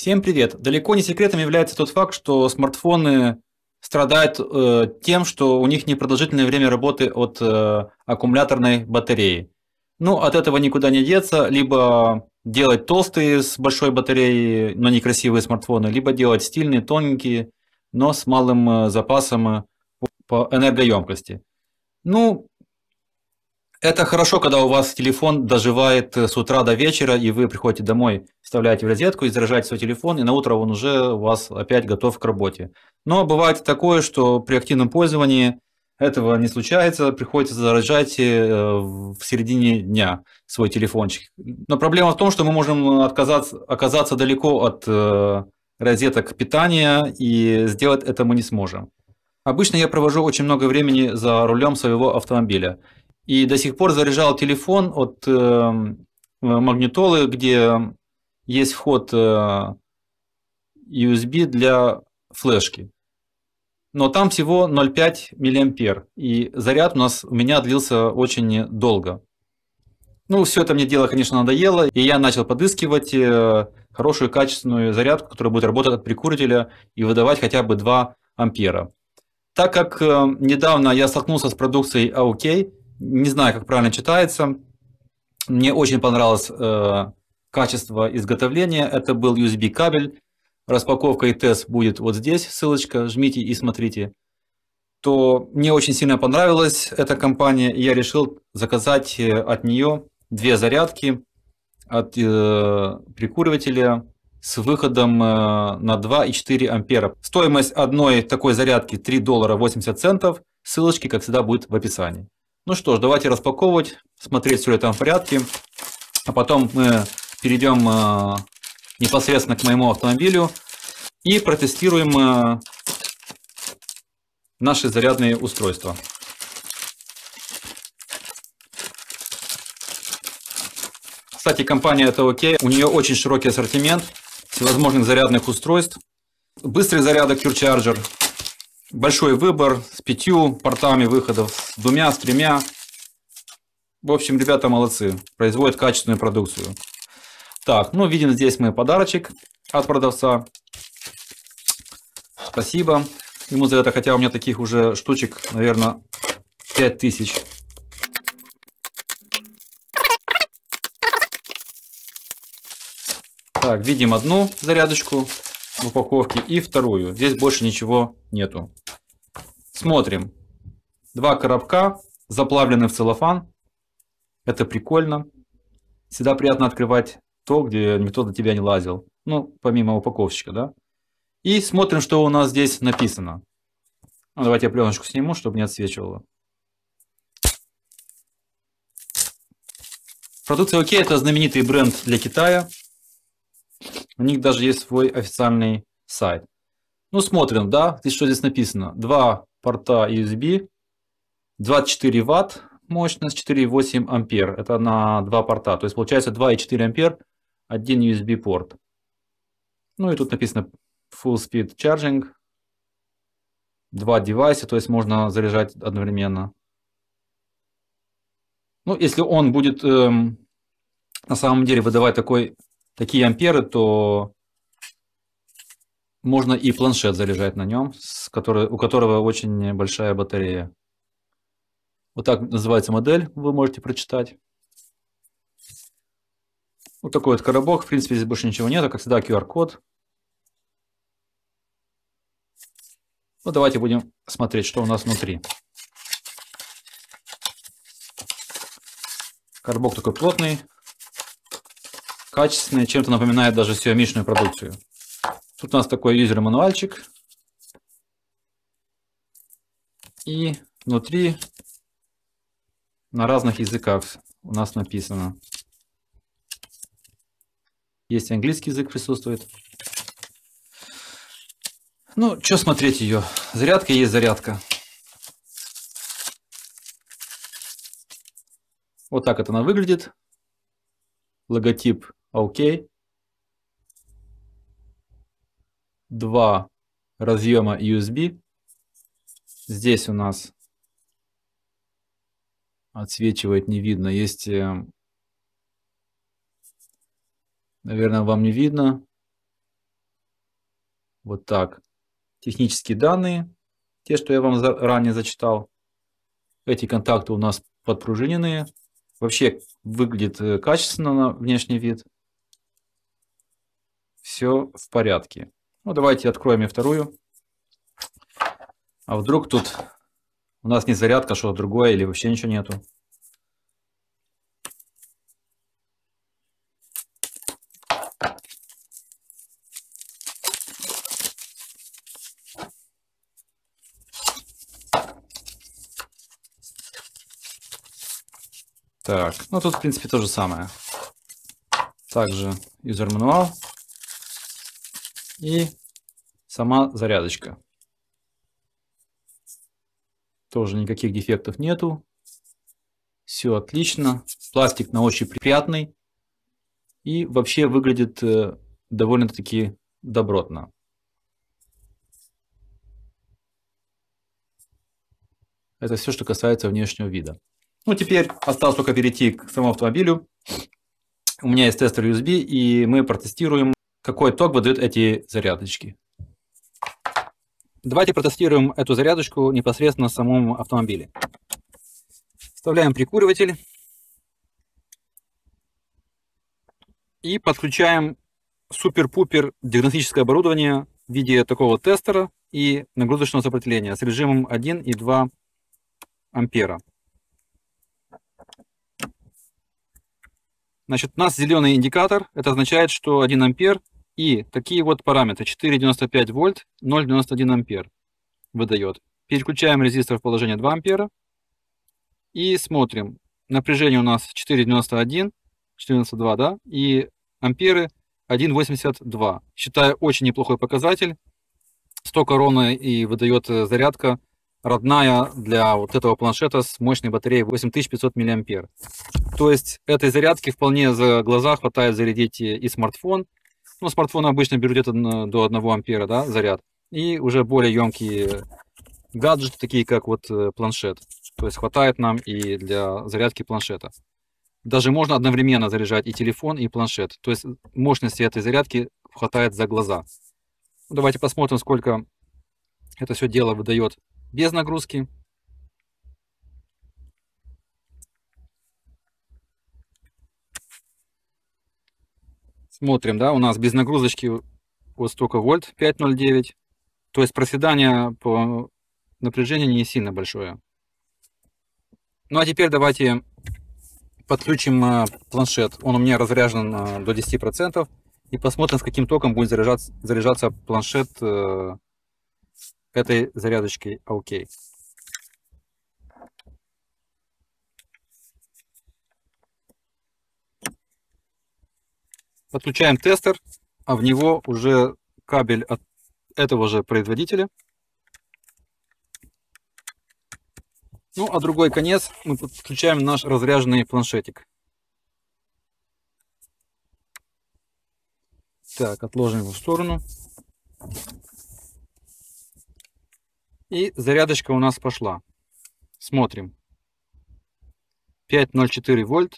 Всем привет! Далеко не секретом является тот факт, что смартфоны страдают тем, что у них непродолжительное время работы от аккумуляторной батареи. Ну, от этого никуда не деться, либо делать толстые с большой батареей, но некрасивые смартфоны, либо делать стильные, тоненькие, но с малым запасом по энергоемкости. Ну, это хорошо, когда у вас телефон доживает с утра до вечера, и вы приходите домой, вставляете в розетку и заряжаете свой телефон, и на утро он уже у вас опять готов к работе. Но бывает такое, что при активном пользовании этого не случается, приходится заряжать в середине дня свой телефончик. Но проблема в том, что мы можем оказаться далеко от розеток питания, и сделать это мы не сможем. Обычно я провожу очень много времени за рулем своего автомобиля. И до сих пор заряжал телефон от магнитолы, где есть вход USB для флешки. Но там всего 0,5 мА. И заряд у меня длился очень долго. Ну, все это мне дело, конечно, надоело. И я начал подыскивать хорошую качественную зарядку, которая будет работать от прикурителя и выдавать хотя бы 2 ампера. Так как недавно я столкнулся с продукцией AOK, не знаю, как правильно читается, мне очень понравилось качество изготовления. Это был USB кабель, распаковка и тест будет вот здесь, ссылочка, жмите и смотрите. То мне очень сильно понравилась эта компания, и я решил заказать от нее 2 зарядки от прикуривателя с выходом на 2,4 ампера. Стоимость одной такой зарядки $3.80. Ссылочки, как всегда, будет в описании. Ну что ж, давайте распаковывать, смотреть, все ли там в порядке. А потом мы перейдем непосредственно к моему автомобилю и протестируем наши зарядные устройства. Кстати, компания AOK, у нее очень широкий ассортимент всевозможных зарядных устройств. Быстрый зарядок Pure Charger. Большой выбор с 5 портами выходов, с 2, с 3. В общем, ребята молодцы, производят качественную продукцию. Так, ну видим здесь мы подарочек от продавца. Спасибо ему за это, хотя у меня таких уже штучек, наверное, 5000. Так, видим одну зарядочку в упаковке и вторую. Здесь больше ничего нету. Смотрим. 2 коробка, заплавлены в целлофан. Это прикольно. Всегда приятно открывать то, где никто до тебя не лазил. Ну, помимо упаковщика, да. И смотрим, что у нас здесь написано. Ну, давайте я пленочку сниму, чтобы не отсвечивало. Продукция OK — это знаменитый бренд для Китая. У них даже есть свой официальный сайт. Ну, смотрим, да, здесь что здесь написано. 2 порта USB, 24 Вт, мощность 4,8 ампер. Это на 2 порта. То есть получается 2,4 ампер, один USB порт. Ну и тут написано Full Speed Charging. 2 девайса, то есть можно заряжать одновременно. Ну, если он будет на самом деле выдавать такие амперы, то можно и планшет заряжать на нем, у которого очень большая батарея. Вот так называется модель, вы можете прочитать. Вот такой вот коробок. В принципе, здесь больше ничего нет, как всегда QR-код. Ну, давайте будем смотреть, что у нас внутри. Коробок такой плотный, качественный, чем-то напоминает даже Xiaomi-шную продукцию. Тут у нас такой юзер-мануальчик. И внутри на разных языках у нас написано. Есть английский язык, присутствует. Ну, что смотреть ее? Зарядка есть зарядка. Вот так это она выглядит. Логотип OK. 2 разъема USB. Здесь у нас отсвечивает, не видно. Есть, наверное, вам не видно. Вот так. Технические данные, те, что я вам ранее зачитал. Эти контакты у нас подпружиненные. Вообще выглядит качественно на внешний вид. Все в порядке. Ну, давайте откроем и вторую. А вдруг тут у нас не зарядка, что-то другое, или вообще ничего нету. Так, ну тут в принципе то же самое. Также user manual и сама зарядочка. Тоже никаких дефектов нету. Все отлично. Пластик на ощупь приятный. И вообще выглядит довольно-таки добротно. Это все, что касается внешнего вида. Ну, теперь осталось только перейти к самому автомобилю. У меня есть тестер USB, и мы протестируем, какой ток выдают эти зарядочки. Давайте протестируем эту зарядочку непосредственно в самом автомобиле. Вставляем прикуриватель. И подключаем супер-пупер диагностическое оборудование в виде такого тестера и нагрузочного сопротивления с режимом 1 и 2 ампера. Значит, у нас зеленый индикатор. Это означает, что 1 ампер и такие вот параметры. 4,95 вольт, 0,91 ампер выдает. Переключаем резистор в положение 2 ампера. И смотрим. Напряжение у нас 4,91, 4,92, да? И амперы 1,82. Считаю, очень неплохой показатель. Столько ровно и выдает зарядка родная для вот этого планшета с мощной батареей 8500 мАh. То есть этой зарядки вполне за глаза хватает зарядить и смартфон. Ну, смартфон обычно берут где-то до 1 ампера, да, заряд. И уже более емкие гаджеты, такие как вот планшет. То есть хватает нам и для зарядки планшета. Даже можно одновременно заряжать и телефон, и планшет. То есть мощности этой зарядки хватает за глаза. Давайте посмотрим, сколько это все дело выдает без нагрузки. Смотрим, да, у нас без нагрузочки вот столько вольт, 5,09. То есть проседание по напряжению не сильно большое. Ну а теперь давайте подключим планшет. Он у меня разряжен до 10%. И посмотрим, с каким током будет заряжаться планшет этой зарядочкой OK. Подключаем тестер, а в него уже кабель от этого же производителя. Ну, а другой конец мы подключаем наш разряженный планшетик. Так, отложим его в сторону. И зарядочка у нас пошла. Смотрим. 5,04 вольт.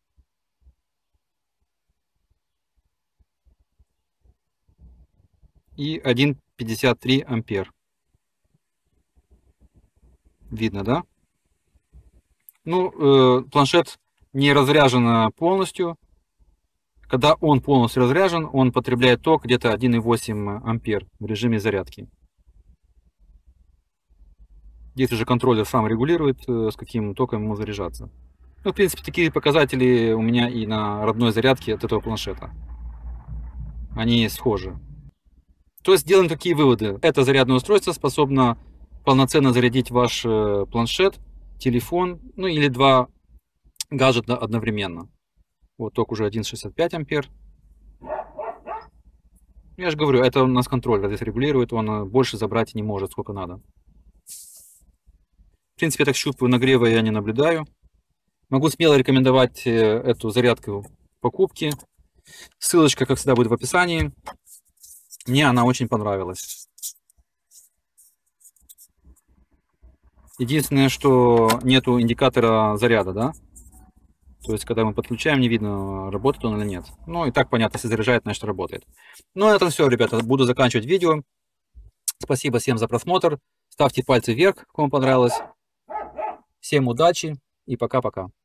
И 1,53 ампер. Видно, да? Ну, планшет не разряжен полностью. Когда он полностью разряжен, он потребляет ток где-то 1,8 ампер в режиме зарядки. Здесь уже контроллер сам регулирует, с каким током ему заряжаться. Ну, в принципе, такие показатели у меня и на родной зарядке от этого планшета. Они схожи. То есть делаем такие выводы. Это зарядное устройство способно полноценно зарядить ваш планшет, телефон, ну или два гаджета одновременно. Вот ток уже 1,65 ампер. Я же говорю, это у нас контроллер здесь регулирует, он больше забрать не может, сколько надо. В принципе, так щупаю, нагрева я не наблюдаю. Могу смело рекомендовать эту зарядку в покупке. Ссылочка, как всегда, будет в описании. Мне она очень понравилась. Единственное, что нету индикатора заряда, да? То есть, когда мы подключаем, не видно, работает он или нет. Ну, и так понятно, если заряжает, значит работает. Ну, на этом все, ребята. Буду заканчивать видео. Спасибо всем за просмотр. Ставьте пальцы вверх, кому понравилось. Всем удачи и пока-пока.